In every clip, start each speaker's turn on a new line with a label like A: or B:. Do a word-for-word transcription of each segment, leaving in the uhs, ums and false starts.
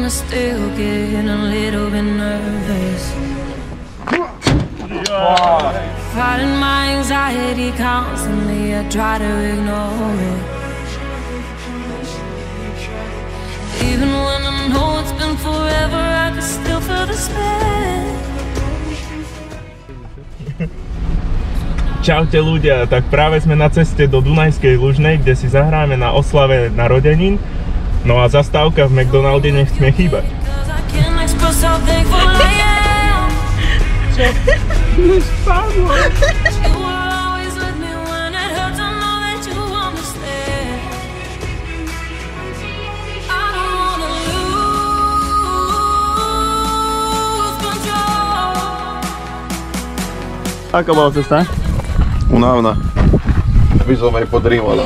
A: I still get a little bit nervous.
B: Wow.
A: Fighting my anxiety constantly, I try to ignore it. Even when I know it's been forever, I can still feel despair.
B: Čaute ľudia, tak práve sme na ceste do Dunajskej Lužnej, kde si zahráme na oslave narodenín. No a zastávka v McDonalde nechceme chýbať. Čo? Spadlo. Ako bola cesta?
C: Unavná. By som aj podrývala.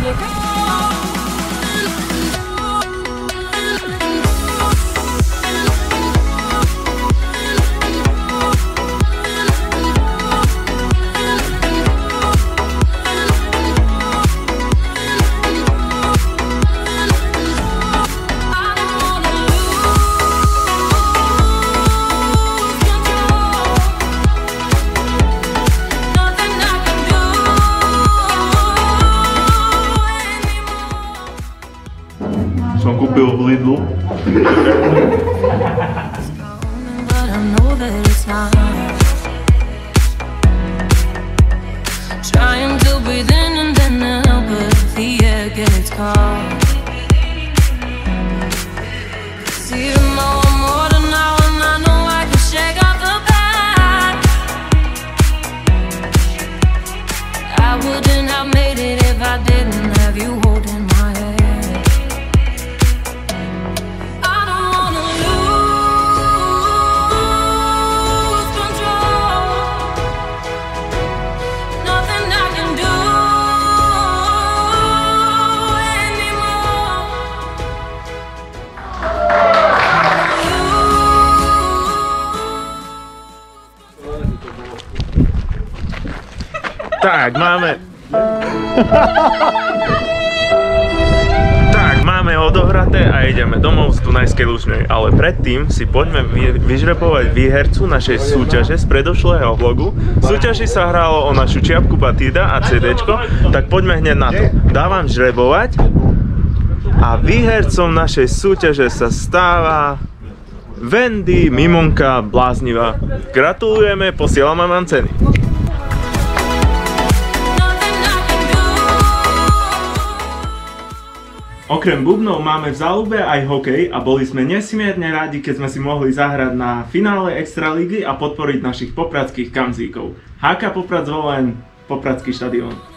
B: Som kúpil v Lidlu.
A: Trying to breathe in and then out, but the air gets cold. See them all more than now, and I know I can shake off the past. I wouldn't have made it if I didn't have you holding my hand.
B: Tak, máme... Tak, máme odohraté a ideme domov z Dunajskej Lužnej. Ale predtým si poďme vyžrepovať výhercu našej súťaže z predošlého vlogu. V súťaži sa hralo o našu čiapku Batida a CDčko, tak poďme hneď na to. Dávam žrebovať a výhercom našej súťaže sa stáva Wendy Mimonka Bláznivá. Gratulujeme, posielame vám ceny. Okrem bubnov máme v záľube aj hokej a boli sme nesmierne rádi, keď sme si mohli zahrať na finále Extraligy a podporiť našich popradských kamzíkov. há ká Poprad Zvolen, Popradský štadión.